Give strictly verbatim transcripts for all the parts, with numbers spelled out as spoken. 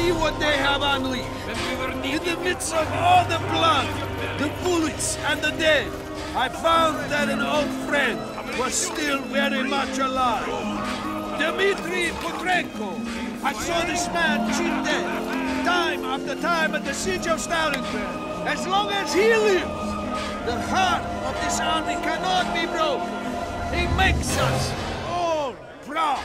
see what they have unleashed. In the midst of all the blood, the bullets, and the dead, I found that an old friend was still very much alive. Dmitri Petrenko. I saw this man cheat death, time after time at the siege of Stalingrad. As long as he lives, the heart of this army cannot be broken. He makes us all proud.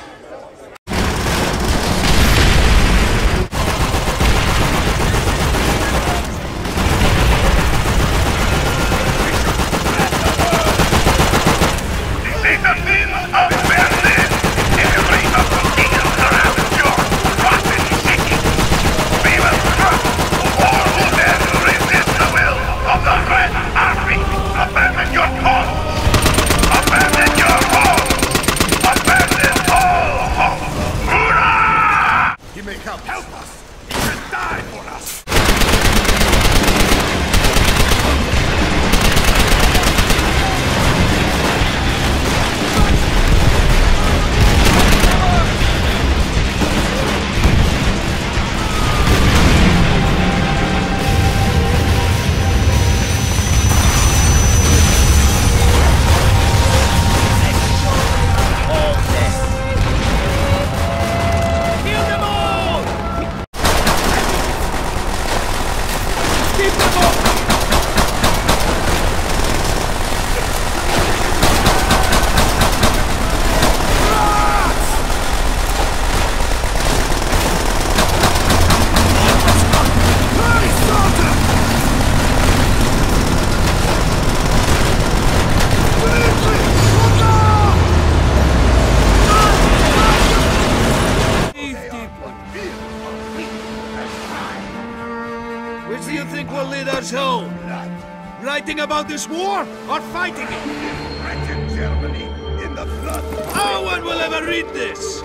Which do you think will lead us home? Writing about this war or fighting it? Wretched Germany in the blood. No one will ever read this!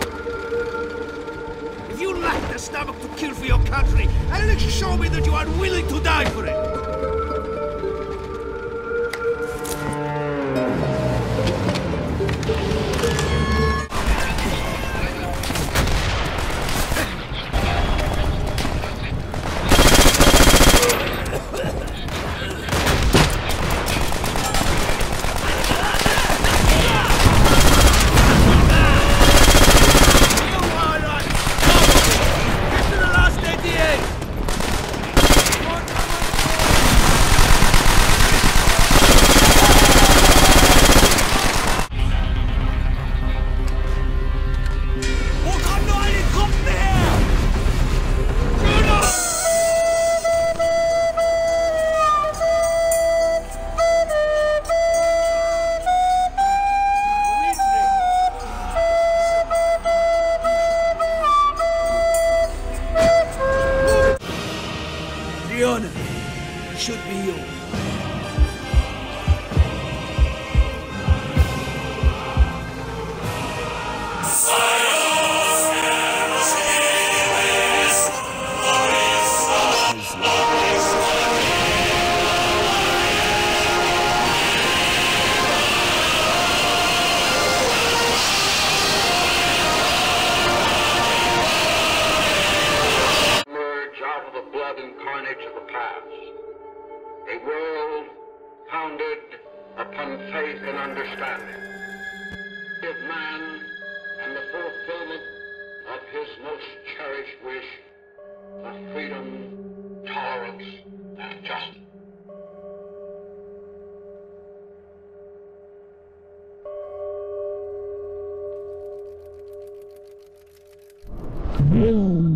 If you lack the stomach to kill for your country, at least show me that you are willing to die for it! The honor should be yours. Of the past, a world founded upon faith and understanding, give man and the fulfillment of his most cherished wish for freedom, tolerance, and justice. Mm.